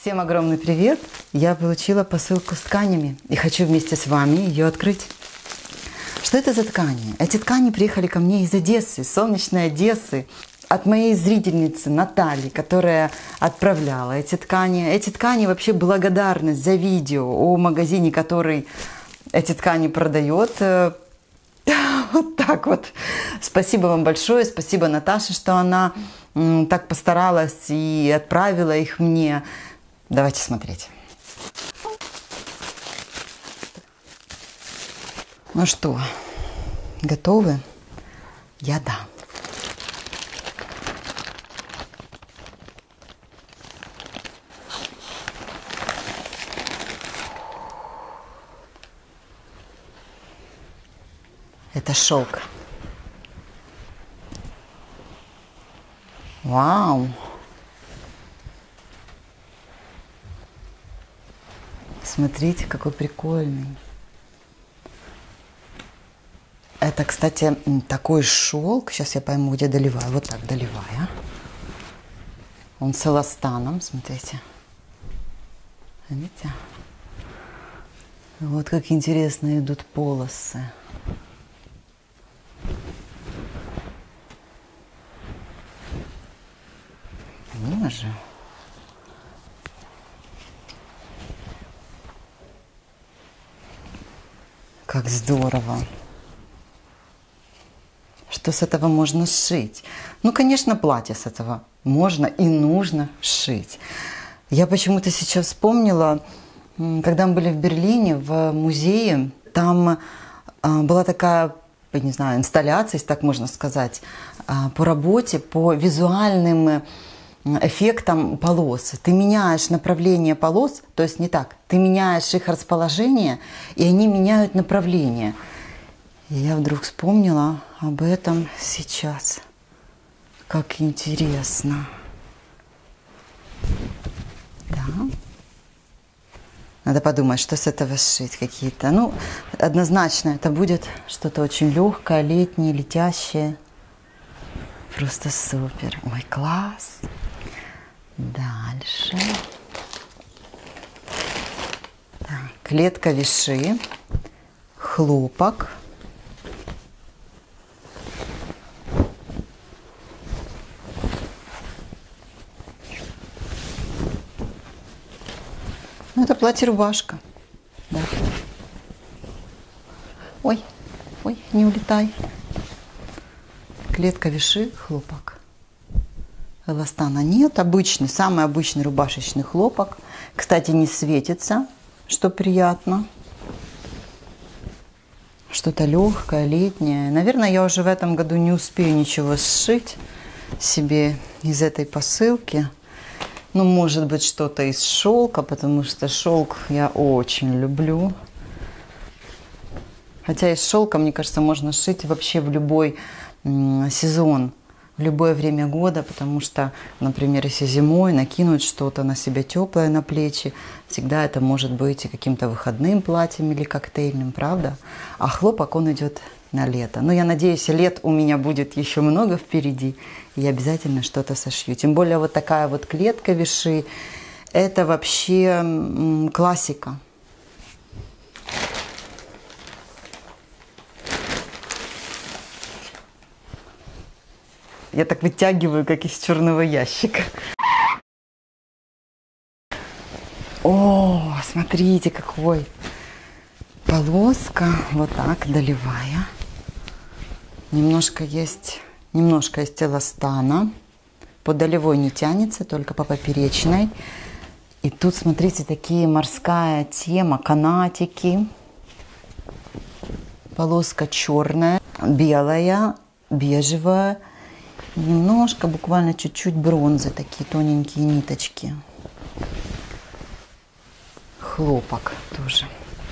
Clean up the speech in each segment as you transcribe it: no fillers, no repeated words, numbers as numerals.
Всем огромный привет! Я получила посылку с тканями и хочу вместе с вами ее открыть. Что это за ткани? Эти ткани приехали ко мне из Одессы, солнечной Одессы, от моей зрительницы Натальи, которая отправляла эти ткани. Эти ткани вообще благодарность за видео о магазине, который эти ткани продает. Вот так вот. Спасибо вам большое, спасибо Наташе, что она так постаралась и отправила их мне. Давайте смотреть. Ну что, готовы? Я да. Это шелк. Вау! Смотрите, какой прикольный. Это, кстати, такой шелк. Сейчас я пойму, где доливаю. Вот так доливаю. Он с эластаном, смотрите. Видите? Вот как интересно идут полосы. Боже. Как здорово. Что с этого можно сшить? Ну, конечно, платье с этого можно и нужно сшить. Я почему-то сейчас вспомнила, когда мы были в Берлине, в музее, там была такая, я не знаю, инсталляция, если так можно сказать, по работе, по визуальным эффектом полос. Ты меняешь направление полос, то есть не так, ты меняешь их расположение, и они меняют направление. И я вдруг вспомнила об этом сейчас. Как интересно. Да. Надо подумать, что с этого сшить какие-то. Ну, однозначно, это будет что-то очень легкое, летнее, летящее. Просто супер. Ой, класс. Дальше. Так, клетка виши, хлопок. Ну, это платье-рубашка. Да. Ой, ой, не улетай. Клетка виши, хлопок. Эластана нет, обычный, самый обычный рубашечный хлопок. Кстати, не светится, что приятно. Что-то легкое, летнее. Наверное, я уже в этом году не успею ничего сшить себе из этой посылки. Ну, может быть, что-то из шелка, потому что шелк я очень люблю. Хотя из шелка, мне кажется, можно сшить вообще в любой сезон, в любое время года, потому что, например, если зимой накинуть что-то на себя теплое на плечи, всегда это может быть и каким-то выходным платьем или коктейльным, правда? А хлопок, он идет на лето. Но я надеюсь, лет у меня будет еще много впереди, и я обязательно что-то сошью. Тем более вот такая вот клетка виши, это вообще классика. Я так вытягиваю, как из черного ящика. О, смотрите, какой! Полоска, вот так, доливая. Немножко есть эластана. По долевой не тянется, только по поперечной. И тут, смотрите, такие морская тема, канатики. Полоска черная, белая, бежевая. Немножко, буквально чуть-чуть бронзы, такие тоненькие ниточки. Хлопок тоже.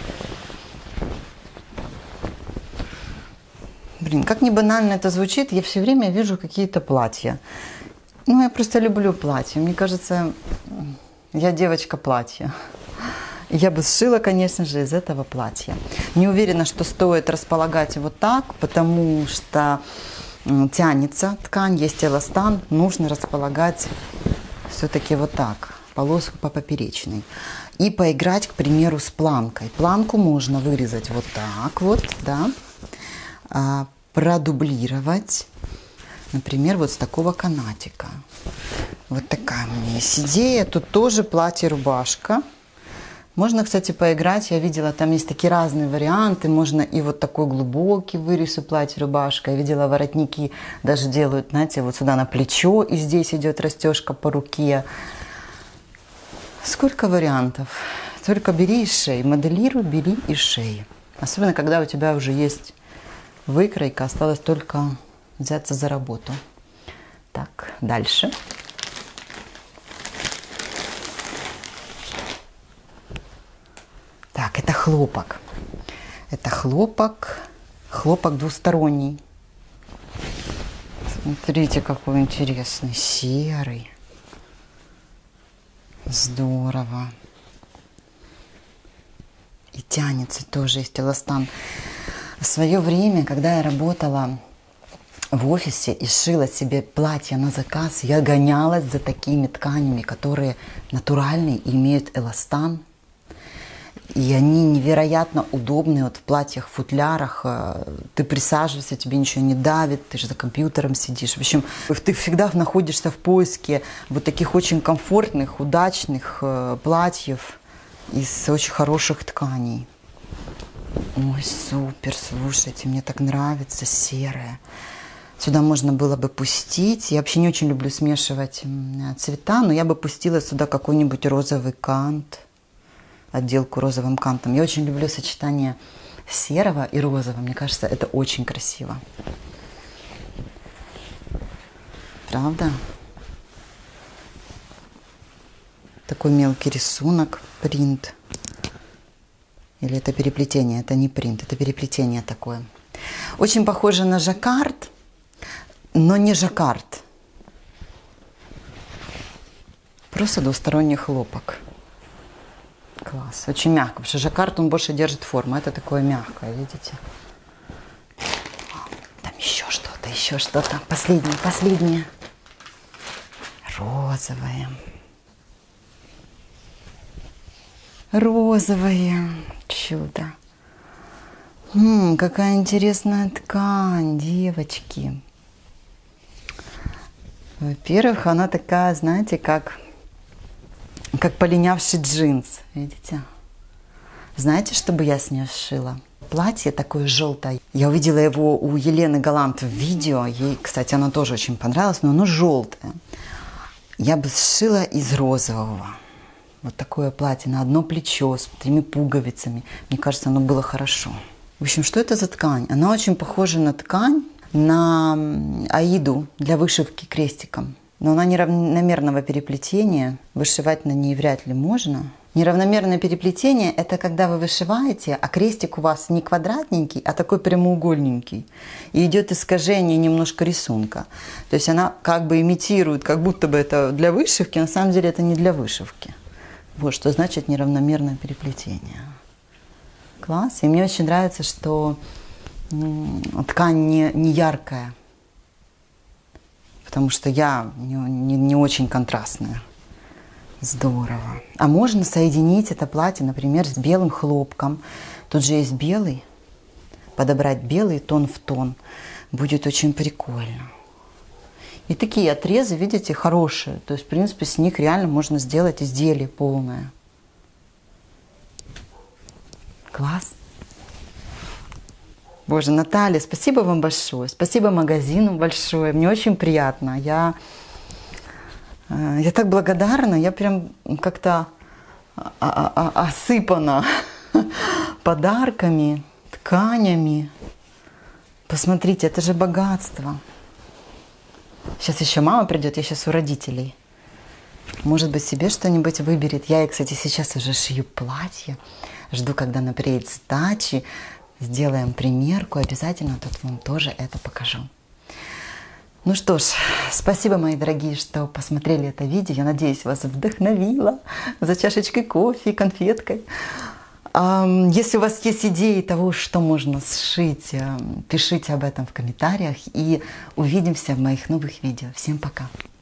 Блин, как ни банально это звучит, я все время вижу какие-то платья. Ну, я просто люблю платья. Мне кажется, я девочка платья. Я бы сшила, конечно же, из этого платья. Не уверена, что стоит располагать вот так, потому что тянется ткань, есть эластан, нужно располагать все-таки вот так. полоску по поперечной. И поиграть, к примеру, с планкой. Планку можно вырезать вот так вот, да, продублировать, например, вот с такого канатика. Вот такая у меня есть идея. Тут тоже платье-рубашка. Можно, кстати, поиграть. Я видела, там есть такие разные варианты. Можно и вот такой глубокий вырез у платья-рубашка. Я видела, воротники даже делают, знаете, вот сюда на плечо. И здесь идет расстежка по руке. Сколько вариантов. Только бери и шей. Моделируй, бери и шей. Особенно, когда у тебя уже есть выкройка. Осталось только взяться за работу. Так, дальше. Так, это хлопок. Это хлопок двусторонний. Смотрите, какой интересный, серый. Здорово. И тянется тоже есть эластан. В свое время, когда я работала в офисе и шила себе платье на заказ, я гонялась за такими тканями, которые натуральные и имеют эластан. И они невероятно удобные вот в платьях-футлярах. Ты присаживаешься, тебе ничего не давит, ты же за компьютером сидишь. В общем, ты всегда находишься в поиске вот таких очень комфортных, удачных платьев из очень хороших тканей. Ой, супер, слушайте, мне так нравится серое. Сюда можно было бы пустить. Я вообще не очень люблю смешивать цвета, но я бы пустила сюда какой-нибудь розовый кант. Отделку розовым кантом. Я очень люблю сочетание серого и розового. Мне кажется, это очень красиво. Правда? Такой мелкий рисунок, принт. Или это переплетение? Это не принт, это переплетение такое. Очень похоже на жаккард, но не жаккард. Просто двусторонний хлопок. Класс. Очень мягко, потому что жаккард, он больше держит форму. Это такое мягкое, видите? Там еще что-то, еще что-то. Последнее. Розовое. Чудо. Какая интересная ткань, девочки. Во-первых, она такая, знаете, как полинявший джинс, видите? Знаете, что бы я с нее сшила? Платье такое желтое. Я увидела его у Елены Галант в видео. Ей, кстати, оно тоже очень понравилось, но оно желтое. Я бы сшила из розового. Вот такое платье на одно плечо с 3 пуговицами. Мне кажется, оно было хорошо. В общем, что это за ткань? Она очень похожа на ткань, на аиду для вышивки крестиком. Но она неравномерного переплетения, вышивать на ней вряд ли можно. Неравномерное переплетение – это когда вы вышиваете, а крестик у вас не квадратненький, а такой прямоугольненький. И идет искажение немножко рисунка. То есть она как бы имитирует, как будто бы это для вышивки, на самом деле это не для вышивки. Вот что значит неравномерное переплетение. Класс. И мне очень нравится, что ткань не яркая. Потому что я не очень контрастная. Здорово. А можно соединить это платье, например, с белым хлопком. Тут же есть белый. Подобрать белый тон в тон. Будет очень прикольно. И такие отрезы, видите, хорошие. То есть, в принципе, с них реально можно сделать изделие полное. Класс. Боже, Наталья, спасибо вам большое. Спасибо магазину большое. Мне очень приятно. Я так благодарна. Я прям как-то осыпана подарками, тканями. Посмотрите, это же богатство. Сейчас еще мама придет, я сейчас у родителей. Может быть, себе что-нибудь выберет. Я, кстати, сейчас уже шью платье. Жду, когда она приедет с дачи. Сделаем примерку. Обязательно тут вам тоже это покажу. Ну что ж, спасибо, мои дорогие, что посмотрели это видео. Я надеюсь, вас вдохновило за чашечкой кофе и конфеткой. Если у вас есть идеи того, что можно сшить, пишите об этом в комментариях. И увидимся в моих новых видео. Всем пока!